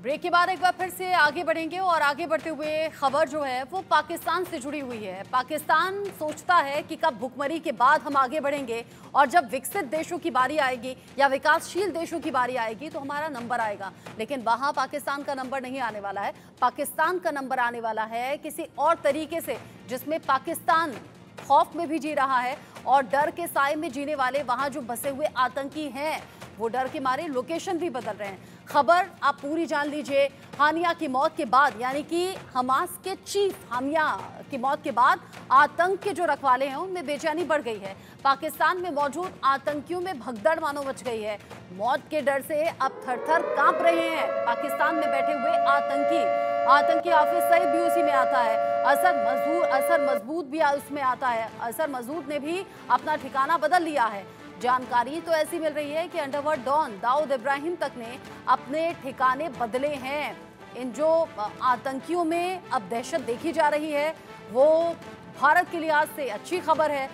Break के बाद एक बार फिर से आगे बढ़ेंगे और आगे बढ़ते हुए खबर जो है वो पाकिस्तान से जुड़ी हुई है। पाकिस्तान सोचता है कि कब भुखमरी के बाद हम आगे बढ़ेंगे और जब विकसित देशों की बारी आएगी या विकासशील देशों की बारी आएगी तो हमारा नंबर आएगा। लेकिन वहां पाकिस्तान का नंबर नहीं आने वाला है। पाकिस्तान का नंबर आने वाला है किसी और तरीके से, जिसमें पाकिस्तान खौफ में भी जी रहा है और डर के साए में जीने वाले वहां जो बसे हुए आतंकी हैं वो डर के मारे लोकेशन भी बदल रहे हैं। खबर आप पूरी जान लीजिए। हानिया की मौत के बाद, यानी कि हमास के चीफ हानिया की मौत के बाद आतंक के जो रखवाले हैं उनमें बेचैनी बढ़ गई है। पाकिस्तान में मौजूद आतंकियों में भगदड़ मानो मच गई है। मौत के डर से अब थर-थर कांप रहे हैं पाकिस्तान में बैठे हुए आतंकी हाफिज सईद भी उसी में आता है। असर मजबूत भी उसमें आता है। असर मजबूत ने भी अपना ठिकाना बदल लिया है। जानकारी तो ऐसी मिल रही है कि अंडरवर्ल्ड डॉन दाऊद इब्राहिम तक ने अपने ठिकाने बदले हैं। इन जो आतंकियों में अब दहशत देखी जा रही है वो भारत के लिहाज से अच्छी खबर है।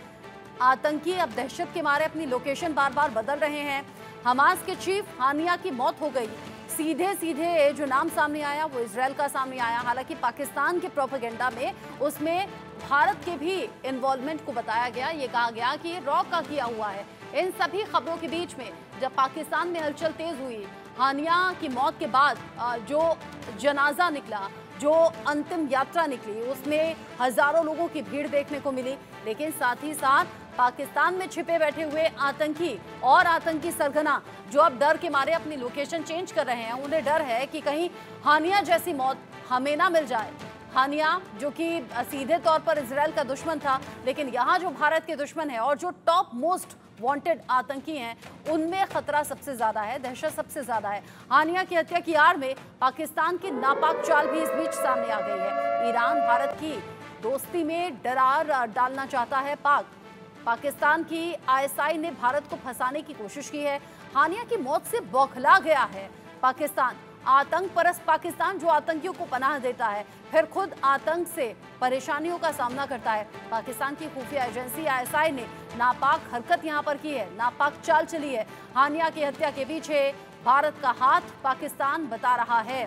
आतंकी अब दहशत के मारे अपनी लोकेशन बार बार बदल रहे हैं। हमास के चीफ हानिया की मौत हो गई। सीधे सीधे जो नाम सामने आया वो इजराइल का सामने आया। हालांकि पाकिस्तान के प्रोपेगेंडा में उसमें भारत के भी इन्वॉल्वमेंट को बताया गया। ये कहा गया कि ये रॉ का किया हुआ है। इन सभी खबरों के बीच में जब पाकिस्तान में हलचल तेज हुई, हानिया की मौत के बाद जो जनाजा निकला, जो अंतिम यात्रा निकली, उसमें हजारों लोगों की भीड़ देखने को मिली। लेकिन साथ ही साथ पाकिस्तान में छिपे बैठे हुए आतंकी और आतंकी सरगना जो अब डर के मारे अपनी लोकेशन चेंज कर रहे हैं, उन्हें डर है कि कहीं हानिया जैसी मौत हमें ना मिल जाए। हानिया जो कि सीधे तौर पर इजराइल का दुश्मन था, लेकिन यहाँ जो भारत के दुश्मन है और जो टॉप मोस्ट वांटेड आतंकी हैं, उनमें खतरा सबसे ज्यादा है, दहशत सबसे ज्यादा है। हानिया की हत्या की आड़ में पाकिस्तान की नापाक चाल भी इस बीच सामने आ गई है। ईरान भारत की दोस्ती में दरार डालना चाहता है। पाकिस्तान की आईएसआई ने भारत को फंसाने की कोशिश की है। हानिया की मौत से बौखला गया है पाकिस्तान। आतंक परस्त पाकिस्तान जो आतंकियों को पनाह देता है, फिर खुद आतंक से परेशानियों का सामना करता है। पाकिस्तान की खुफिया एजेंसी आईएसआई ने नापाक हरकत यहां पर की है, नापाक चाल चली है। हानिया की हत्या के पीछे भारत का हाथ पाकिस्तान बता रहा है।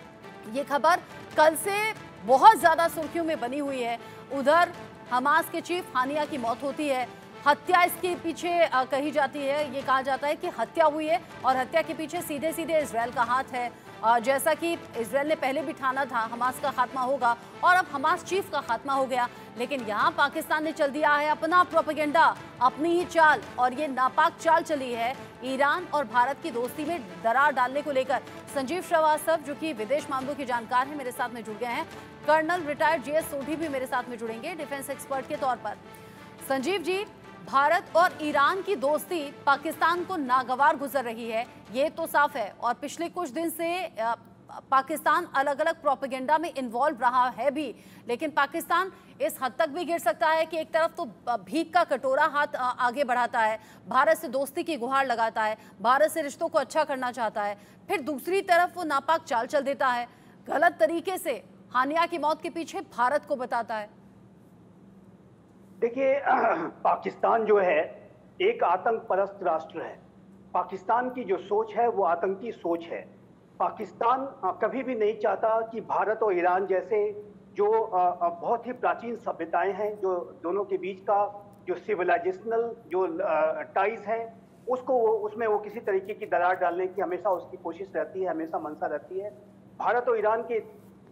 ये खबर कल से बहुत ज्यादा सुर्खियों में बनी हुई है। उधर हमास के चीफ हानिया की मौत होती है, हत्या इसके पीछे कही जाती है। ये कहा जाता है कि हत्या हुई है और हत्या के पीछे सीधे सीधे इजराइल का हाथ है। जैसा कि इजराइल ने पहले भी ठाना था हमास का खात्मा होगा और अब हमास चीफ का खात्मा हो गया। लेकिन यहाँ पाकिस्तान ने चल दिया है अपना प्रोपेगेंडा, अपनी ही चाल, और ये नापाक चाल चली है ईरान और भारत की दोस्ती में दरार डालने को लेकर। संजीव श्रीवास्तव जो कि विदेश मामलों के जानकार हैं, मेरे साथ में जुड़ गए हैं। कर्नल रिटायर्ड जीएस सोढी भी मेरे साथ में जुड़ेंगे डिफेंस एक्सपर्ट के तौर पर। संजीव जी, भारत और ईरान की दोस्ती पाकिस्तान को नागवार गुजर रही है, ये तो साफ है। और पिछले कुछ दिन से पाकिस्तान अलग अलग प्रोपेगेंडा में इन्वॉल्व रहा है भी। लेकिन पाकिस्तान इस हद तक भी गिर सकता है कि एक तरफ तो भीख का कटोरा हाथ आगे बढ़ाता है, भारत से दोस्ती की गुहार लगाता है, भारत से रिश्तों को अच्छा करना चाहता है, फिर दूसरी तरफ वो नापाक चाल चल देता है, गलत तरीके से हानिया की मौत के पीछे भारत को बताता है। देखिए, पाकिस्तान जो है एक आतंक परस्त राष्ट्र है। पाकिस्तान की जो सोच है वो आतंकी सोच है। पाकिस्तान कभी भी नहीं चाहता कि भारत और ईरान जैसे जो बहुत ही प्राचीन सभ्यताएं हैं, जो दोनों के बीच का जो सिविलाइजेशनल जो टाइज है, उसमें वो किसी तरीके की दरार डालने की हमेशा उसकी कोशिश रहती है, हमेशा मंशा रहती है। भारत और ईरान के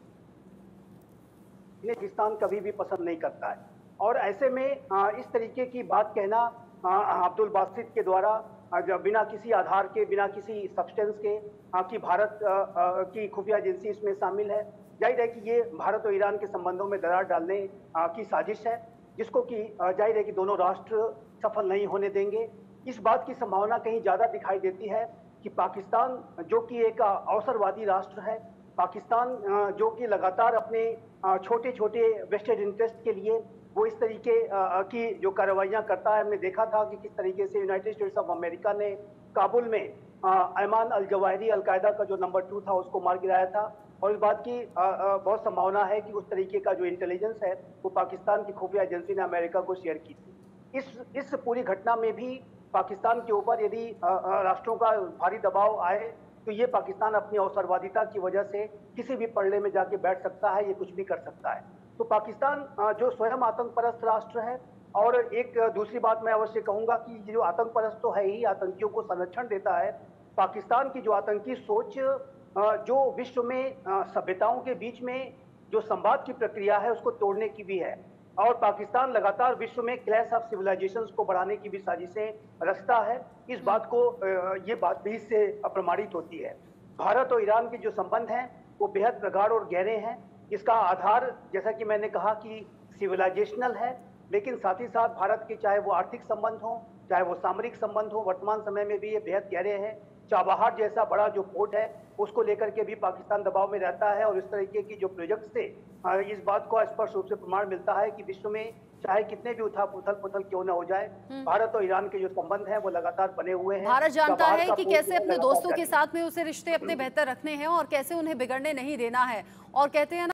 पाकिस्तान कभी भी पसंद नहीं करता है। और ऐसे में इस तरीके की बात कहना अब्दुल बासित के द्वारा बिना किसी आधार के, बिना किसी सब्सटेंस के कि भारत की खुफिया एजेंसी इसमें शामिल है, जाहिर है कि ये भारत और ईरान के संबंधों में दरार डालने की साजिश है, जिसको कि जाहिर है कि दोनों राष्ट्र सफल नहीं होने देंगे। इस बात की संभावना कहीं ज्यादा दिखाई देती है कि पाकिस्तान जो कि एक अवसरवादी राष्ट्र है, पाकिस्तान जो कि लगातार अपने छोटे छोटे वेस्टेड इंटरेस्ट के लिए वो इस तरीके की जो कार्रवाइयां करता है। हमने देखा था कि किस तरीके से यूनाइटेड स्टेट्स ऑफ अमेरिका ने काबुल में अयमान अल जवाहिरी अलकायदा का जो नंबर 2 था उसको मार गिराया था। और इस बात की बहुत संभावना है कि उस तरीके का जो इंटेलिजेंस है वो पाकिस्तान की खुफिया एजेंसी ने अमेरिका को शेयर की थी। इस पूरी घटना में भी पाकिस्तान के ऊपर यदि राष्ट्रों का भारी दबाव आए तो ये पाकिस्तान अपनी अवसरवादिता की वजह से किसी भी पड़े में जाके बैठ सकता है, ये कुछ भी कर सकता है। तो पाकिस्तान जो स्वयं आतंक परस्त राष्ट्र है, और एक दूसरी बात मैं अवश्य कहूंगा कि ये जो आतंक परस्त तो है ही, आतंकियों को संरक्षण देता है। पाकिस्तान की जो आतंकी सोच जो विश्व में सभ्यताओं के बीच में जो संवाद की प्रक्रिया है उसको तोड़ने की भी है, और पाकिस्तान लगातार विश्व में क्लैश ऑफ सिविलाइजेशंस को बढ़ाने की भी साजिशें रचता है। इस बात को ये बात भी इससे प्रमाणित होती है। भारत और ईरान के जो संबंध हैं वो बेहद प्रगाढ़ और गहरे हैं। इसका आधार, जैसा कि मैंने कहा, कि सिविलाइजेशनल है, लेकिन साथ ही साथ भारत के चाहे वो आर्थिक संबंध हो, चाहे वो सामरिक संबंध हो, वर्तमान समय में भी ये बेहद गहरे हैं। चाबहार जैसा बड़ा जो पोर्ट है उसको लेकर के भी पाकिस्तान दबाव में रहता है, और इस तरीके की जो प्रोजेक्ट से इस बात को स्पष्ट रूप से प्रमाण मिलता है कि विश्व में चाहे कितने भी उथल पुथल क्यों ना हो जाए, भारत और ईरान के जो संबंध हैं वो लगातार बने हुए हैं। भारत जानता है कि कैसे अपने दोस्तों के साथ में उसे रिश्ते अपने बेहतर रखने हैं और कैसे उन्हें बिगड़ने नहीं देना है। और कहते हैं